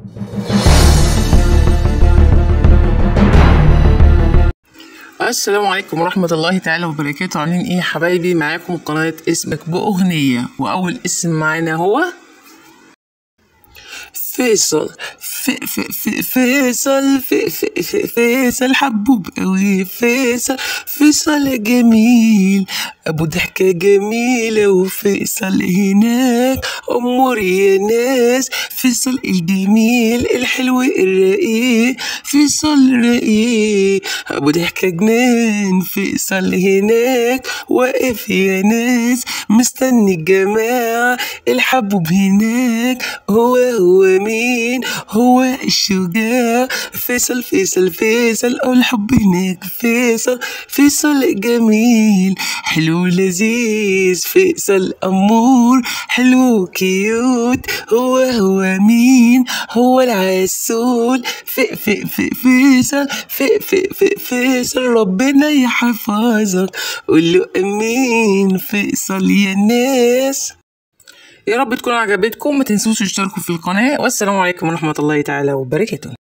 السلام عليكم ورحمة الله تعالى وبركاته. عاملين ايه يا حبايبي؟ معاكم قناة اسمك بأغنية، وأول اسم معانا هو فيصل. فيصل حبوب قوي. فيصل جميل، ابو ضحكة جميلة، وفيصل هناك امور يا ناس. فيصل الجميل الحلو الرقيق، فيصل رقيق ابو ضحكة جنان. فيصل هناك واقف يا ناس، مستني الجماعة. الحبوب هناك هو مين؟ هو الشجاع. فيصل أو الحب هناك. فيصل جميل حلو لذيذ. فيصل أمور حلو كيوت. هو مين؟ هو العسول. فيصل ربنا يحفظك، قوله أمين. فيصل يا ناس. يا رب تكون عجبتكم، ما تنسوش تشتركوا في القناة، والسلام عليكم ورحمة الله تعالى وبركاته.